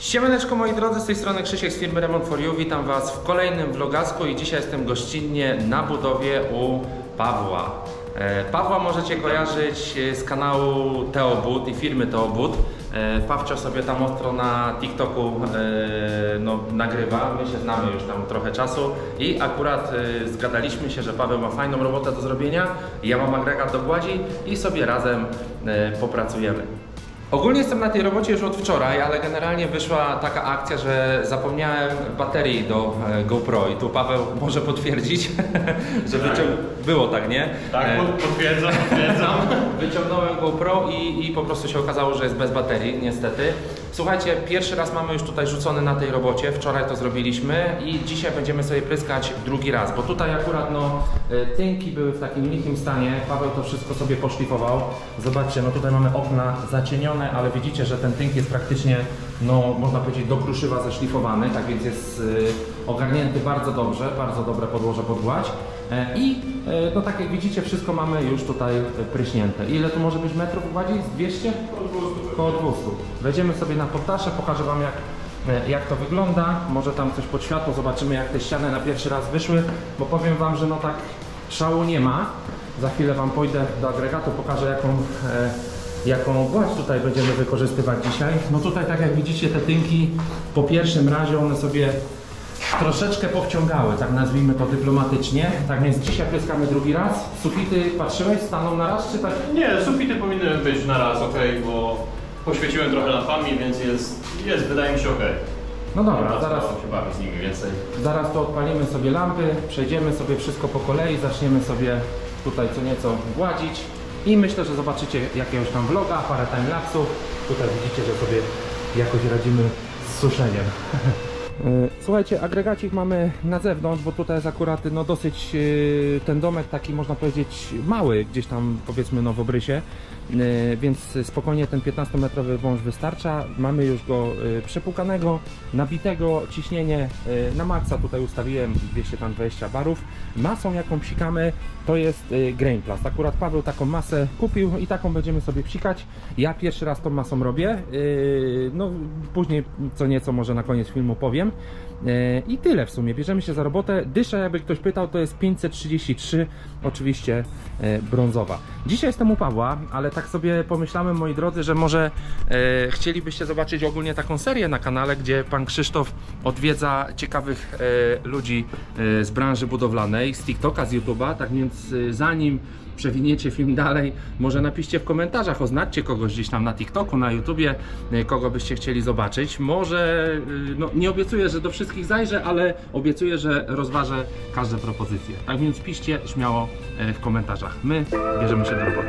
Siemaneczko moi drodzy, z tej strony Krzysiek z firmy Remont for You. Witam Was w kolejnym vlogasku i dzisiaj jestem gościnnie na budowie u Pawła. Pawła możecie kojarzyć z kanału Teobud i firmy Teobud. Pawcio sobie tam ostro na TikToku nagrywa, my się znamy już tam trochę czasu i akurat zgadaliśmy się, że Paweł ma fajną robotę do zrobienia, ja mam agregat do gładzi i sobie razem popracujemy. Ogólnie jestem na tej robocie już od wczoraj, ale generalnie wyszła taka akcja, że zapomniałem baterii do GoPro i tu Paweł może potwierdzić, że było tak, nie? Tak, potwierdzam. Wyciągnąłem GoPro i po prostu się okazało, że jest bez baterii, niestety. Słuchajcie, pierwszy raz mamy już tutaj rzucony na tej robocie, wczoraj to zrobiliśmy i dzisiaj będziemy sobie pryskać drugi raz, bo tutaj akurat tynki były w takim lichym stanie, Paweł to wszystko sobie poszlifował. Zobaczcie, tutaj mamy okna zacienione, ale widzicie, że ten tynk jest praktycznie, można powiedzieć, do kruszywa zaszlifowany, tak więc jest ogarnięty bardzo dobrze, bardzo dobre podłoże pod gładź. I tak jak widzicie, wszystko mamy już tutaj pryśnięte. Ile tu może być metrów gładzi? 200? Około 200. Wejdziemy sobie na poddasze, pokażę Wam jak to wygląda. Może tam coś pod światło, zobaczymy jak te ściany na pierwszy raz wyszły, bo powiem Wam, że tak szału nie ma. Za chwilę Wam pójdę do agregatu, pokażę jaką gładź tutaj będziemy wykorzystywać dzisiaj. Tutaj tak jak widzicie, te tynki po pierwszym razie one sobie troszeczkę powciągały, tak nazwijmy to dyplomatycznie. Tak więc dzisiaj pryskamy drugi raz. Sufity patrzyłeś, staną na raz czy tak? Nie, sufity powinny być na raz, ok, bo poświeciłem trochę lampami, więc jest wydaje mi się ok. No dobra, zaraz się bawić z nimi więcej. Zaraz to odpalimy sobie lampy, przejdziemy sobie wszystko po kolei, zaczniemy sobie tutaj co nieco gładzić i myślę, że zobaczycie jakiegoś tam vloga, parę timelapsów. Tutaj widzicie, że sobie jakoś radzimy z suszeniem. Słuchajcie, agregacik mamy na zewnątrz, bo tutaj jest akurat dosyć ten domek taki, można powiedzieć, mały, gdzieś tam powiedzmy w obrysie, więc spokojnie ten 15-metrowy wąż wystarcza. Mamy już go przepukanego, nabitego, ciśnienie na maksa tutaj ustawiłem 220 barów. Masą jaką psikamy to jest Grainplast. Akurat Paweł taką masę kupił i taką będziemy sobie psikać. Ja pierwszy raz tą masą robię, później co nieco może na koniec filmu powiem. I tyle w sumie, bierzemy się za robotę. Dysza, jakby ktoś pytał, to jest 533, oczywiście brązowa. Dzisiaj jestem u Pawła, ale tak sobie pomyślałem, moi drodzy, że może chcielibyście zobaczyć ogólnie taką serię na kanale, gdzie pan Krzysztof odwiedza ciekawych ludzi z branży budowlanej, z TikToka, z YouTube'a, tak więc zanim przewiniecie film dalej, może napiszcie w komentarzach, oznaczcie kogoś gdzieś tam na TikToku, na YouTubie, kogo byście chcieli zobaczyć. Może, nie obiecuję, że do wszystkich zajrzę, ale obiecuję, że rozważę każde propozycje. Tak więc piszcie śmiało w komentarzach. My bierzemy się do roboty.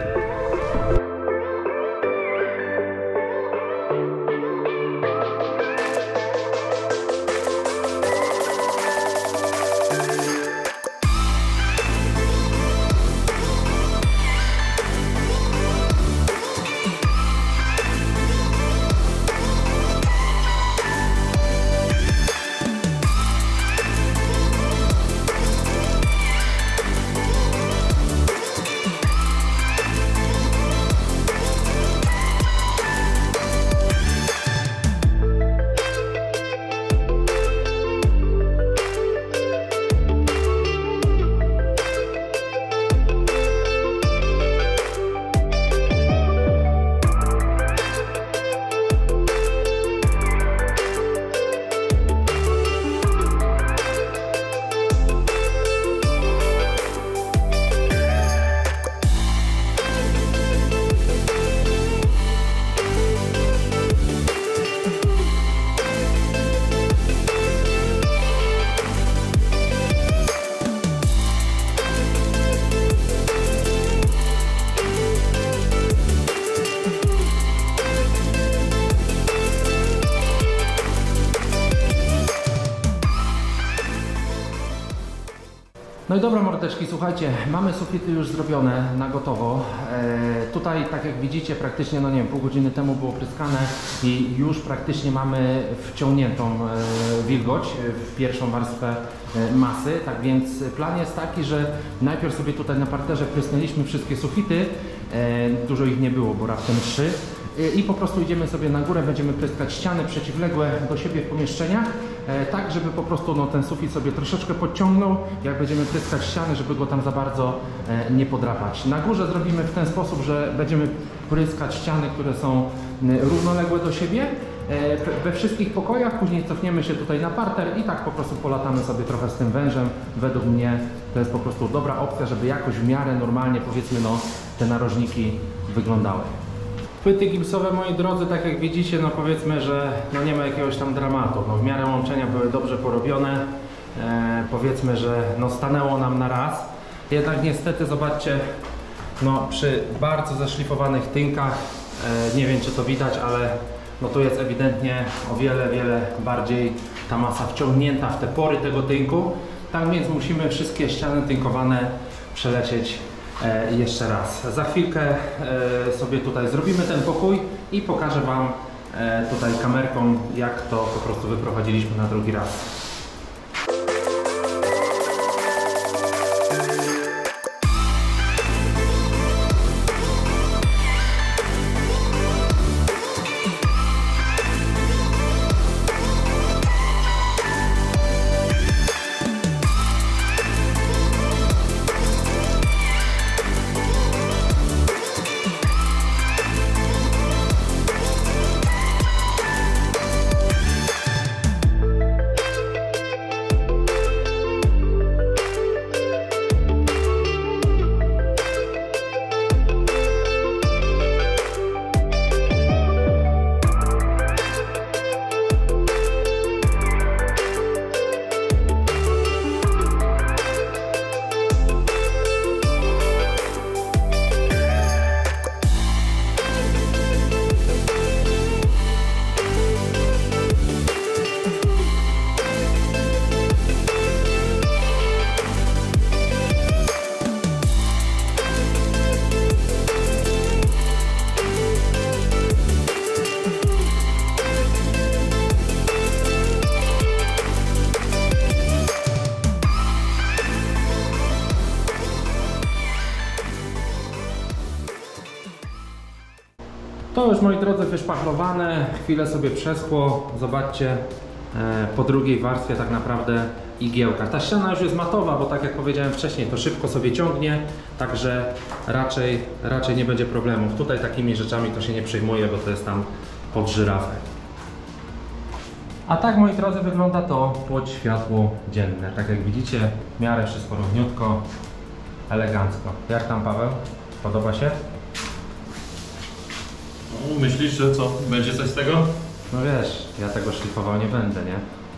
No i dobra mordeczki, słuchajcie, mamy sufity już zrobione na gotowo. Tutaj, tak jak widzicie, praktycznie, pół godziny temu było pryskane i już praktycznie mamy wciągniętą wilgoć w pierwszą warstwę masy. Tak więc plan jest taki, że najpierw sobie tutaj na parterze prysnęliśmy wszystkie sufity. Dużo ich nie było, bo raptem 3. i po prostu idziemy sobie na górę, będziemy pryskać ściany przeciwległe do siebie w pomieszczeniach, tak żeby po prostu no, ten sufit sobie troszeczkę podciągnął, jak będziemy pryskać ściany, żeby go tam za bardzo nie podrapać. Na górze zrobimy w ten sposób, że będziemy pryskać ściany, które są równoległe do siebie we wszystkich pokojach, później cofniemy się tutaj na parter i tak po prostu polatamy sobie trochę z tym wężem. Według mnie to jest po prostu dobra opcja, żeby jakoś w miarę normalnie, powiedzmy, no, te narożniki wyglądały. Płyty gipsowe, moi drodzy, tak jak widzicie, no powiedzmy, że no nie ma jakiegoś tam dramatu. No, w miarę łączenia były dobrze porobione. Powiedzmy, że no stanęło nam na raz. Jednak niestety, zobaczcie, no przy bardzo zaszlifowanych tynkach, nie wiem czy to widać, ale no tu jest ewidentnie o wiele bardziej ta masa wciągnięta w te pory tego tynku. Tak więc musimy wszystkie ściany tynkowane przelecieć jeszcze raz. Za chwilkę sobie tutaj zrobimy ten pokój i pokażę Wam tutaj kamerką, jak to po prostu wyprowadziliśmy na drugi raz. To już, moi drodzy, wyszpachlowane, chwilę sobie przeschło. Zobaczcie, po drugiej warstwie tak naprawdę igiełka. Ta ściana już jest matowa, bo tak jak powiedziałem wcześniej, to szybko sobie ciągnie, także raczej nie będzie problemów. Tutaj takimi rzeczami to się nie przejmuje, bo to jest tam pod żyrafę. A tak, moi drodzy, wygląda to pod światło dzienne. Tak jak widzicie, w miarę wszystko równiutko, elegancko. Jak tam, Paweł? Podoba się? No, myślisz, że co? Będzie coś z tego? No wiesz, ja tego szlifował nie będę, nie?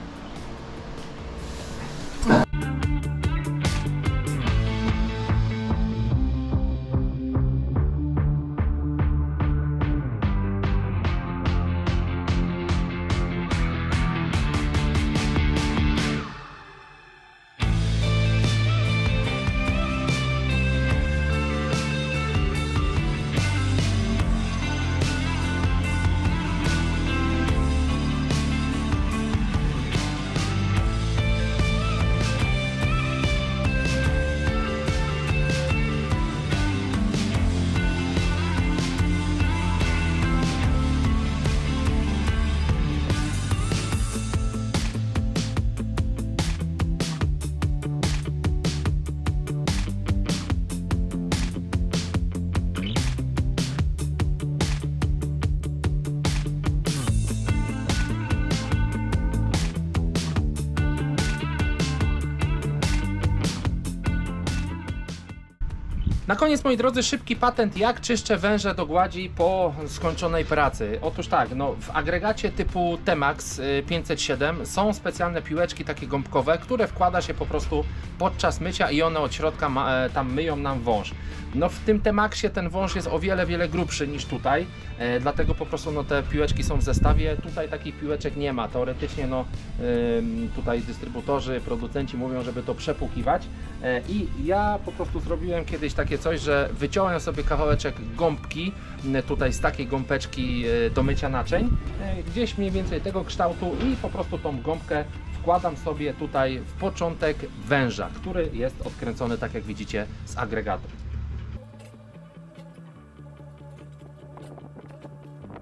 Na koniec, moi drodzy, szybki patent, jak czyszczę węże do gładzi po skończonej pracy. Otóż tak, no, w agregacie typu Temax 507 są specjalne piłeczki takie gąbkowe, które wkłada się po prostu podczas mycia i one od środka tam myją nam wąż. No w tym Temaxie ten wąż jest o wiele grubszy niż tutaj, dlatego po prostu no, te piłeczki są w zestawie. Tutaj takich piłeczek nie ma. Teoretycznie no, tutaj dystrybutorzy, producenci mówią, żeby to przepłukiwać i ja po prostu zrobiłem kiedyś takie coś, że wyciąłem sobie kawałeczek gąbki tutaj z takiej gąbeczki do mycia naczyń, gdzieś mniej więcej tego kształtu, i po prostu tą gąbkę wkładam sobie tutaj w początek węża, który jest odkręcony, tak jak widzicie, z agregatu.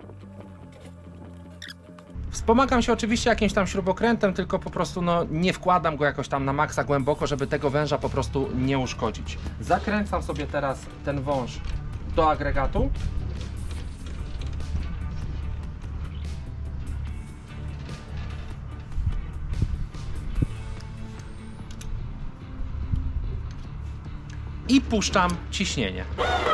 Wspomagam się oczywiście jakimś tam śrubokrętem, tylko po prostu no, nie wkładam go jakoś tam na maksa głęboko, żeby tego węża po prostu nie uszkodzić. Zakręcam sobie teraz ten wąż do agregatu. I puszczam ciśnienie.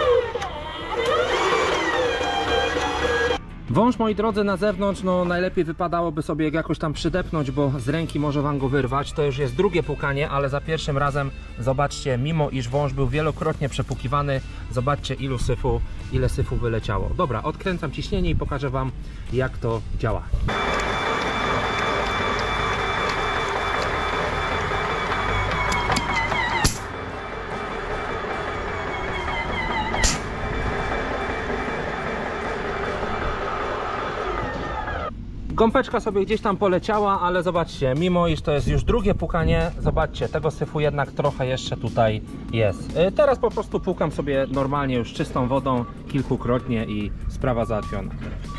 Wąż, moi drodzy, na zewnątrz, no najlepiej wypadałoby sobie jakoś tam przydepnąć, bo z ręki może wam go wyrwać. To już jest drugie pukanie, ale za pierwszym razem zobaczcie, mimo iż wąż był wielokrotnie przepukiwany, zobaczcie ile syfu wyleciało. Dobra, odkręcam ciśnienie i pokażę wam, jak to działa. Gąbeczka sobie gdzieś tam poleciała, ale zobaczcie, mimo iż to jest już drugie pukanie, zobaczcie, tego syfu jednak trochę jeszcze tutaj jest. Teraz po prostu pukam sobie normalnie już czystą wodą kilkukrotnie i sprawa załatwiona.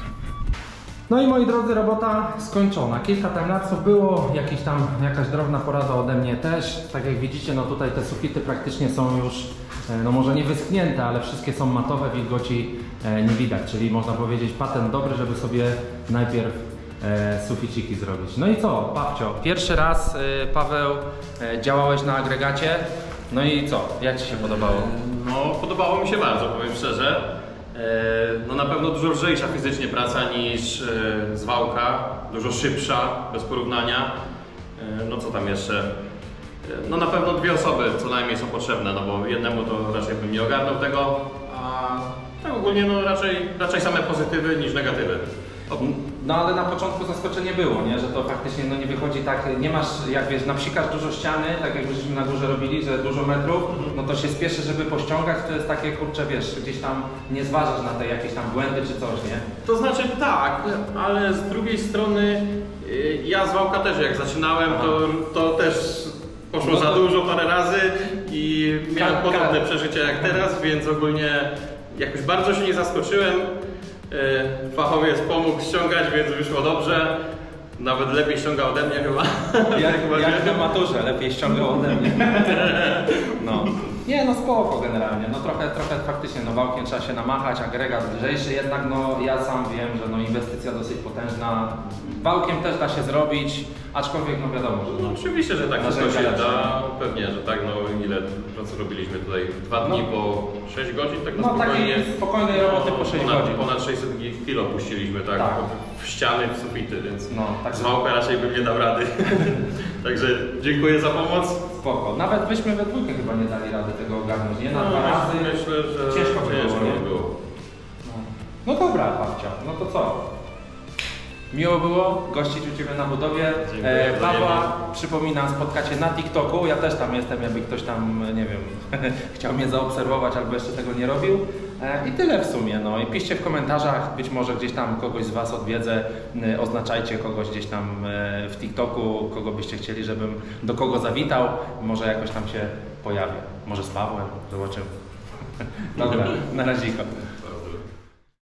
No i moi drodzy, robota skończona. Kilka timelapsów było, jakaś drobna porada ode mnie też. Tak jak widzicie, no tutaj te sufity praktycznie są już, no może nie wyschnięte, ale wszystkie są matowe, wilgoci nie widać. Czyli można powiedzieć patent dobry, żeby sobie najpierw suficiki zrobić. No i co, Pawcio? Pierwszy raz, Paweł, działałeś na agregacie. No i co? Jak Ci się podobało? No, podobało mi się bardzo, powiem szczerze. No na pewno dużo lżejsza fizycznie praca niż zwałka, dużo szybsza, bez porównania. No co tam jeszcze? No na pewno 2 osoby co najmniej są potrzebne, no bo jednemu to raczej bym nie ogarnął tego, a tak ogólnie no raczej same pozytywy niż negatywy. No ale na początku zaskoczenie było, nie? Że to faktycznie no, nie wychodzi tak, nie masz, jak wiesz, napsikasz dużo ściany, tak jak żeśmy na górze robili, że dużo metrów, no to się spieszy, żeby pościągać, to jest takie, kurczę, wiesz, gdzieś tam nie zważasz na te jakieś tam błędy czy coś, nie? To znaczy tak, ale z drugiej strony ja z wałka też jak zaczynałem, to też poszło za dużo parę razy i miałem podobne przeżycia jak teraz, więc ogólnie jakoś bardzo się nie zaskoczyłem. Fachowiec pomógł ściągać, więc wyszło dobrze. Nawet lepiej ściągał ode mnie chyba. Jak w maturze, lepiej ściągał ode mnie. No. Nie, no spoko generalnie. No trochę faktycznie, no wałkiem trzeba się namachać, agregat lżejszy, jednak no ja sam wiem, że no inwestycja dosyć potężna. Wałkiem też da się zrobić, aczkolwiek no wiadomo, że no oczywiście, że tak wszystko się da. Pewnie, że tak, no ile pracy robiliśmy tutaj? 2 dni po 6 godzin, tak na spokojnie. No spokojnej roboty po 6 godzin. Ponad 600 kilo puściliśmy, tak? W ściany, w sufity, więc no, tak z wałka raczej bym nie dał rady. Także dziękuję za pomoc. Spoko. Nawet byśmy we dwójkę chyba nie dali rady tego ogarnąć, nie? Na 2 razy. Myślę, że ciężko by było. No dobra, Pawcia, no to co? Miło było gościć u Ciebie na budowie. Pawła, przypominam, spotkacie na TikToku. Ja też tam jestem, jakby ktoś tam, nie wiem, chciał mnie zaobserwować albo jeszcze tego nie robił. I tyle w sumie. No i piszcie w komentarzach, być może gdzieś tam kogoś z Was odwiedzę. Oznaczajcie kogoś gdzieś tam w TikToku, kogo byście chcieli, żebym do kogo zawitał. Może jakoś tam się pojawię. Może z Pawłem, zobaczymy. Dobra, na razie.